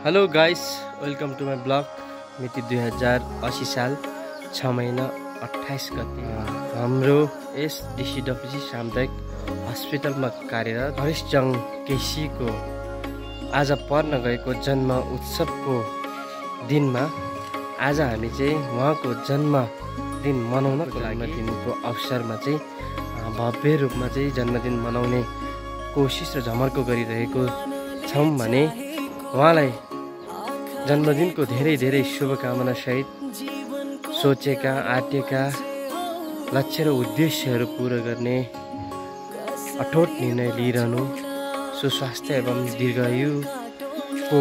Hello guys, welcome to my blog. मिति 2080 साल 6 महिना 28 गते हाम्रो एसडिसिडब्ल्युसी सामुदायिक हस्पिटलमा कार्यरत हरिशजङ केसीको आज पर्न गएको जन्म उत्सवको दिनमा आज हामी चाहिँ उहाँको जन्मदिन मनाउनको लागि दिनको अवसरमा चाहिँ भव्य रूपमा चाहिँ जन्मदिन मनाउने कोसिस र झमर्को गरिरहेको छौँ भने उहाँलाई जन्मदिनको धेरै शुभकामना सहित सोचेका आँटेका लक्ष्य र उद्देश्यहरू पूरा गर्ने अठोट निर्णय लिइरहनु, सुस्वास्थ्य एवं दीर्घायुको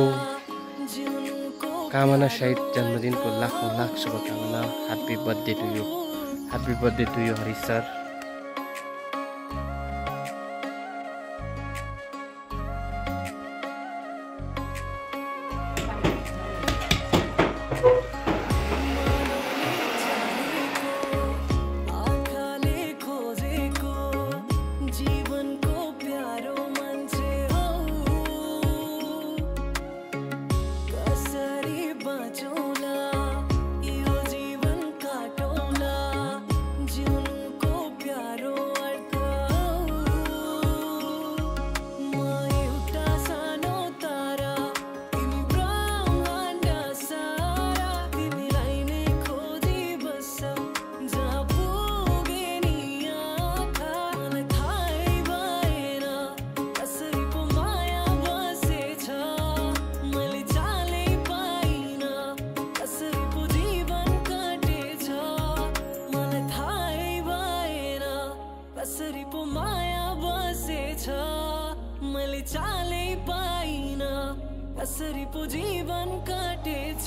कामना सहित जन्मदिनको लाख शुभकामना। Happy birthday to you Harish sir. मैले चालै पाइन कसरी पो जीवन काटेछ।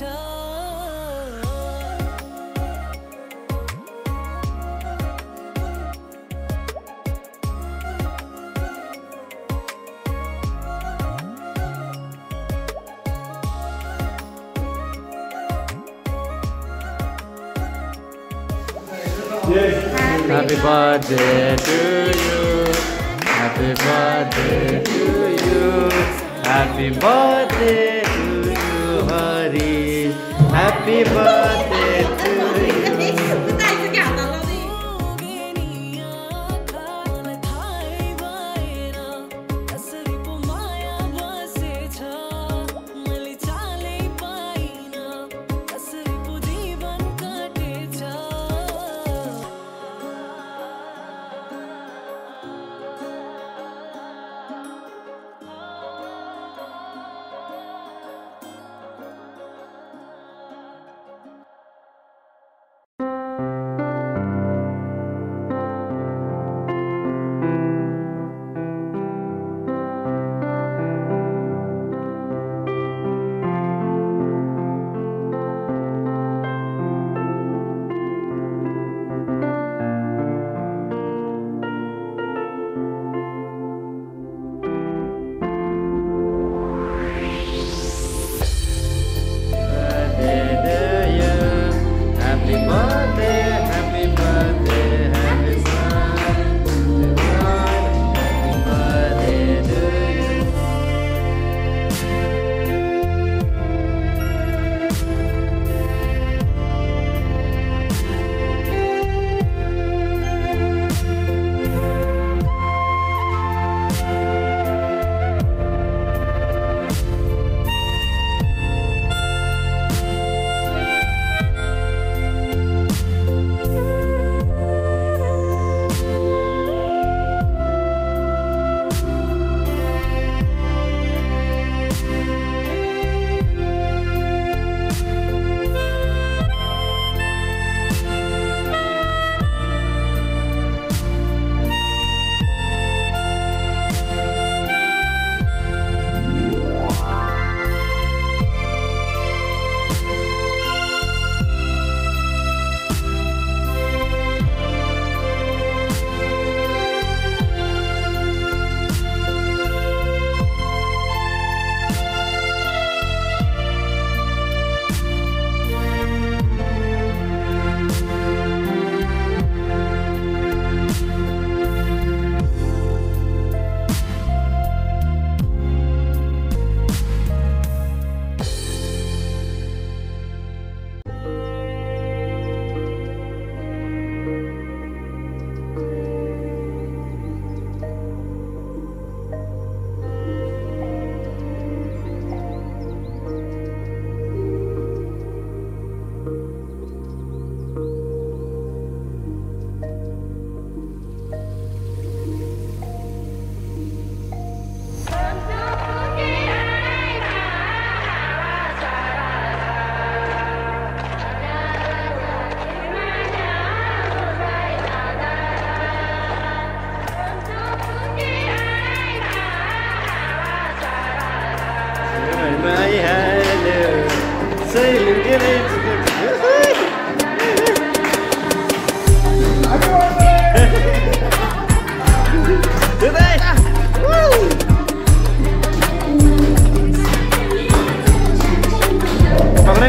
Happy birthday to you. Happy birthday to you. Happy birthday to you, Harish. Happy birthday to you.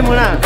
Muna